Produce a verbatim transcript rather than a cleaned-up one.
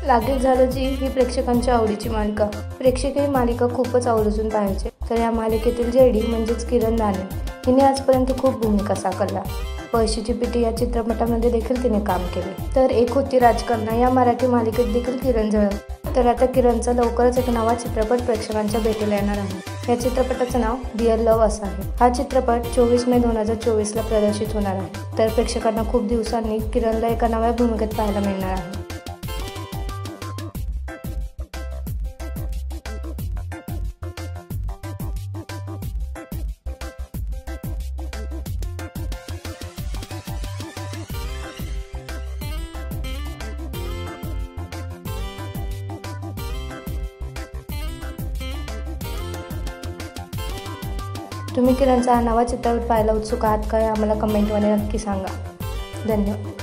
लागेल झालं जी ही प्रेक्षकांच्या आवडीची मालिका. प्रेक्षक ही मालिका खूपच आवर्जून पाहायचे. तर या मालिकेतील जेडी म्हणजेच किरण दाने हिने आजपर्यंत खूप भूमिका साकारल्या. पैशीची पिटी या चित्रपटामध्ये देखील तिने काम केले. तर एक होती राजकन्या या मराठी मालिकेत देखील किरण झळकली. तर आता किरणचा लवकरच एक नवा चित्रपट प्रेक्षकांच्या भेटीला येणार आहे. या चित्रपटाचं नाव डिअर लव्ह असं आहे. हा चित्रपट चोवीस मे दोन हजार चोवीस ला प्रदर्शित होणार आहे. तर प्रेक्षकांना खूप दिवसांनी किरणला एका नव्या भूमिकेत पाहायला मिळणार आहे. तुम्ही किरणचा हा नवा चित्रपट पाहायला उत्सुक आहात का? आम्हाला कमेंटमध्ये नक्की सांगा. धन्यवाद.